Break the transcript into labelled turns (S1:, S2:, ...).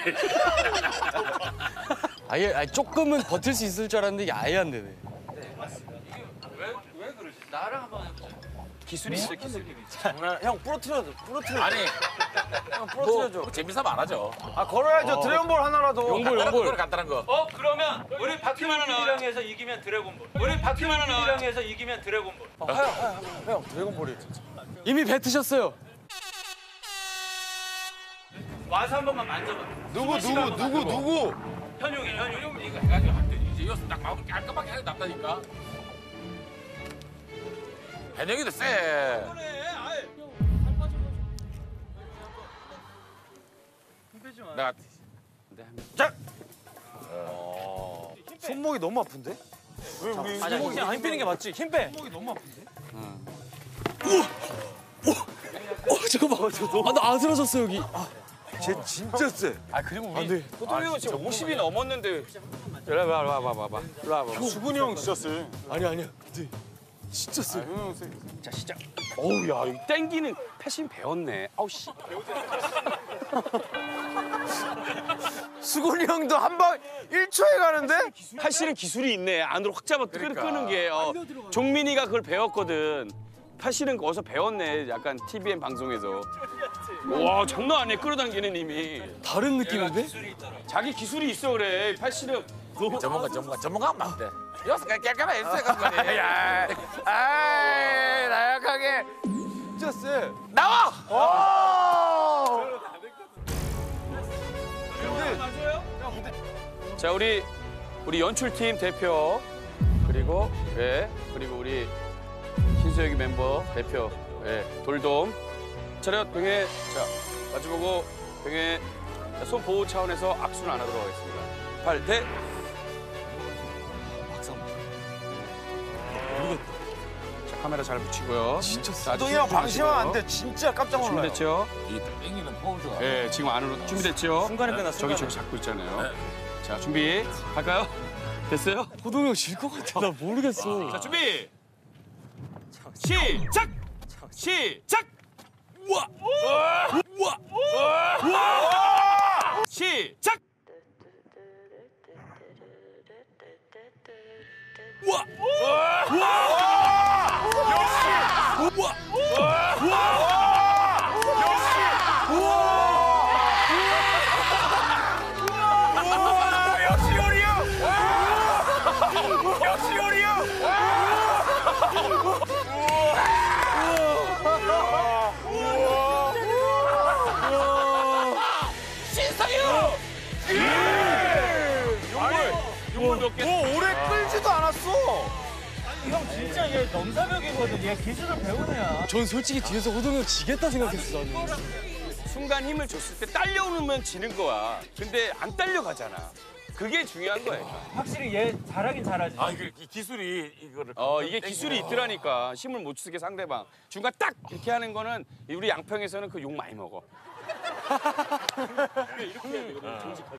S1: 아예 조금은 버틸 수 있을 줄 알았는데 이게 아예 안 되네.
S2: 왜 그러지? 나랑 한번 해보자. 기술이 있어, 기술이.
S3: 형 부러뜨려줘.
S4: 아니
S3: 형 부러뜨려줘.
S4: 뭐 재미삼아 안 하죠.
S3: 아 걸어야죠. 드래곤볼 하나라도.
S4: 용볼 간단한 거.
S2: 그러면 우리 바퀴만이랑 해서 이기면 드래곤볼. 우리 바퀴만이랑 해서 이기면 드래곤볼.
S3: 형 드래곤볼이 진짜.
S1: 이미 뱉으셨어요.
S2: 와서 한 번만 만져봐.
S3: 누구?
S2: 현용이.
S4: 이거 해가지고 할 때 이제 여기서 딱 마음을 깔끔하게 하게 납다니까. 현영이도 쎄. 내가
S3: 손목이 너무 아픈데? 왜 우리 손목이
S1: 힘 빼는 게 맞지? 힘 빼.
S3: 손목이 너무 아픈데?
S1: 잠깐만. 나 아슬아졌어 여기.
S3: 쟤 진짜 쎄.
S4: 아 그리고 우리
S3: 호동이 형 지금 50이 넘었는데. 일로 와봐. 일로 와봐.
S5: 수근이 형 진짜 쎄.
S1: 아니야. 근데 진짜 쎄.
S5: 형 쎄.
S6: 자 시작. 어우 야 이 땡기는 패신 배웠네. 아우 씨.
S3: 수근이 형도 한 방 1초에 가는데?
S6: 팔씨는 기술이 있네. 안으로 확 잡아
S4: 그러니까.
S6: 끄는 게. 종민이가 그걸 배웠거든. 팔씨는 어디서 배웠네. 약간 TVN 방송에서. 와 장난 아니야. 끌어당기는 힘이.
S1: 다른 느낌인데?
S6: 자기 기술이 있어 그래. 팔씨는.
S4: 전문가 하면 안 돼. 여기서 깔끔하게 해주세요 감독님.
S3: 아이 나약하게. 진짜 쎄.
S4: 나와.
S6: 자 우리 연출팀 대표 그리고 그리고 우리 신수혁이 멤버 대표 돌돔 차렷 병해 자 마주보고 병해 손 보호 차원에서 악수는 안 하도록 하겠습니다. 8대 자 카메라 잘 붙이고요.
S1: 진짜 쎄.
S6: 자,
S3: 호동이 형 방심하면 안 돼. 진짜 깜짝 놀라요.
S6: 준비됐죠?
S4: 이 땡기는 포즈가.
S6: 네 지금 안으로 준비됐죠?
S1: 순간에 끝났어.
S6: 저기 잡고 있잖아요. 자 준비 갈까요? 됐어요?
S1: 호동이 형 질 것 같아. 나 모르겠어.
S6: 자 준비 시작 시작 시작 용물 몇 개?
S3: 뭐 오래 끌지도 않았어.
S2: 진짜 얘 넘사벽이거든. 얘 기술을 배운 애야.
S1: 전 솔직히 뒤에서 호동이 형 지겠다 생각했어 나는.
S6: 순간 힘을 줬을 때 딸려오면 지는 거야. 근데 안 딸려가잖아. 그게 중요한 거야.
S2: 확실히 얘 잘하긴 잘하지.
S4: 아 이게 기술이 이거를.
S6: 이게 기술이 있더라니까. 힘을 못 쓰게 상대방. 중간 딱 이렇게 하는 거는 우리 양평에서는 그 욕 많이 먹어.